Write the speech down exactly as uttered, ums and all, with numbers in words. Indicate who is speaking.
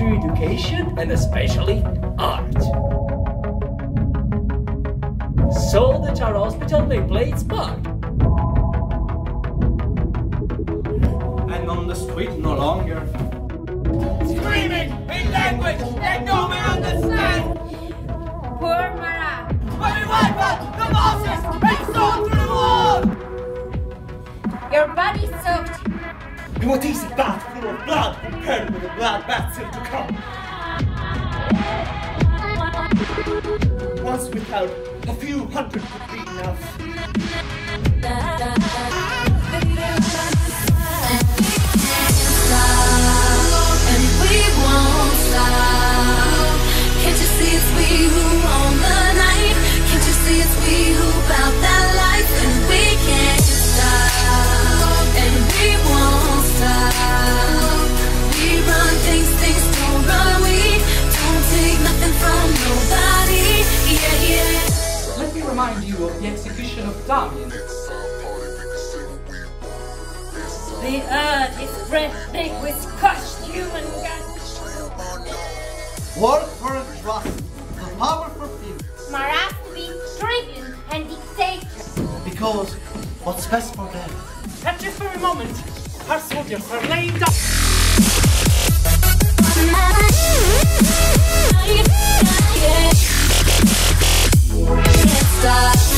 Speaker 1: through education and especially art. So that our hospital may play its part.
Speaker 2: And on the street no longer
Speaker 3: screaming in language that no one understands.
Speaker 4: Poor Mara.
Speaker 3: When we wipe out the bosses and saw through the wall.
Speaker 4: Your body's soaked.
Speaker 2: And what is a bath full of blood compared with the blood bath still to come? Once without a few hundred would be enough.
Speaker 5: And we won't stop. Can't you see it's we who own the night? Can't you see it's we who bout that life? And we can't stop. And we won't stop. We run things, things don't run. We don't take nothing from nobody. Yeah, yeah.
Speaker 6: Let me remind you of the execution of Damien.
Speaker 4: The earth is breathtaking with crushed human guts.
Speaker 2: Work for a trust, the power for few.
Speaker 4: Maras to be tribune and dictator.
Speaker 2: Because what's best for them?
Speaker 1: Catch it for a moment. Our soldiers are laying down.
Speaker 5: Can't stop.